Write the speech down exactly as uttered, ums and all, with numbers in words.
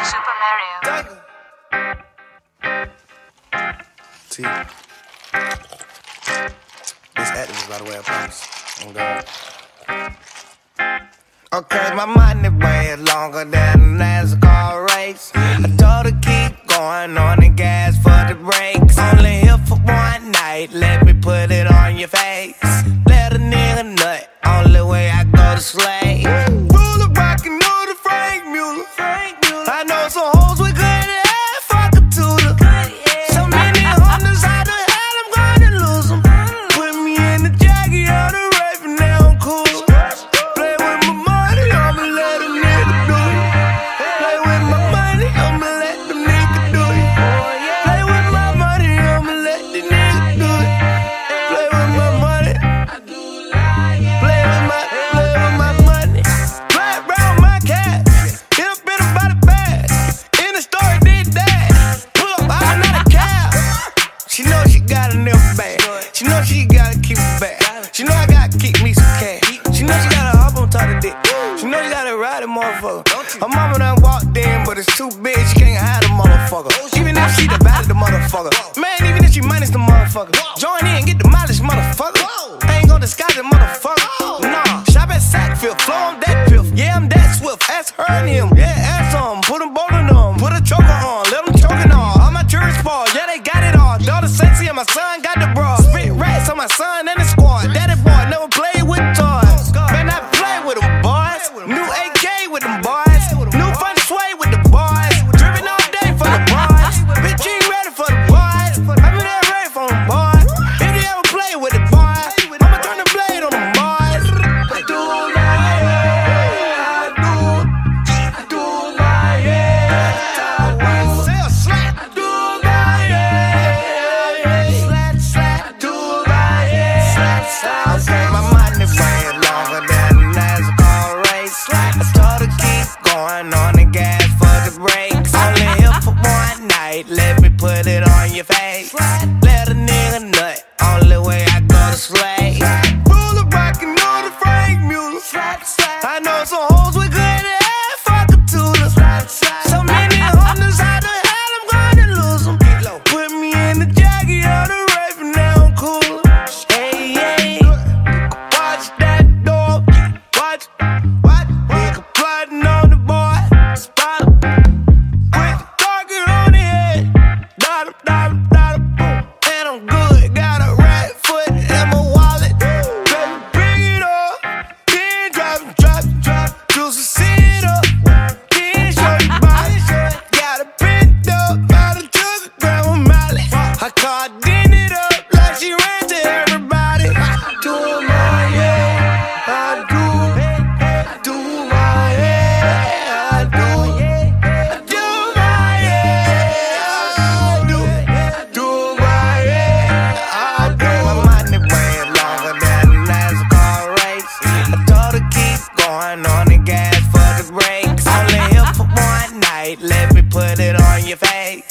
Super Mario. T. This acting, by the way, I promise. Oh God. Okay, my money way longer than a NASCAR race. I told her keep going on the gas for the brakes. Only here for one night, let me put it on your face. Let a nigga nut, only way I go to slay. Ruler rockin' know the Frank Mueller. I know some hoes with good head, fuck a tutor. So many hundreds, how the hell I'm gonna lose them? Put me in the jacket, on the rape, and now I'm cool. Play with my money, I'ma let a nigga do it. Play with my money, I'ma let the nigga do it. Play with my money, I'ma let the nigga do it. Play with my money. Play with my, play with my money. Play around my cat. Hit up in about a bag. In the story, did that. Pull up, I'm not a cab. She know she got a nipple bag. She know she gotta keep it back. She know I gotta keep me some cash. She know she gotta hop on top of dick. She know she gotta ride a motherfucker. Her mama done walked in, but it's too big, she can't hide the motherfucker. Even if she the bad of the motherfucker. Man, even if she minus the motherfucker. Join in, get the mileage, motherfucker. I ain't gon' disguise it, motherfucker. Nah, shop at Sackfield, flow on that piff. Yeah, I'm that swift, ask her and him. Yeah, ask them, put them both on them. Put a choker on, let them choking on. All my tourists fall, yeah, they got it all. Daughter sexy and my son got the bra. Spit rats on my son and the squad. Daddy boy never played with toys. Man, I play with them boys. New A K with them boys. New fun sway with the boys. Driven all day for the boys. Bitch, you ain't ready for the boys. I be there ready for them boys. If you ever play with the boys, I'ma turn the blade on them boys. I do my yeah, I do, I do my yeah. Say a slack. I do my yeah, slack, slack. I do my yeah, slack, slack. Okay, my money way longer than a NASCAR race. I told her keep going on the gas for the brakes. Only here for one night, let me put it on your face. Let a nigga nut, only way I go to slay. Ruler rockin' know the Frank Mueller. I know some hoes with good head, fuck a tutor. So many hundreds, how the hell I'm gonna lose them? Put me in the jacket, on the rape, and now I'm cool. Hey, hey, watch that door. Watch, watch, nigga plotting on the boy. Spot him, with the target on the head. Dot him, dot him, dot him, boom. And I'm good, got a right foot in my wallet. Baby, bring it up. Then drop it, drop it, drop it. Do some sit up. Then show you body. Got a bent up, out of took a grandma Molly. Her car did it up like she ran to everybody. I do my yeah, I do, I do my yeah, I do, I do my yeah, I do, I do my yeah, I do. My money way longer than a NASCAR race. I told her keep going on the gas for the brakes. Only here for one night, let me put it on your face.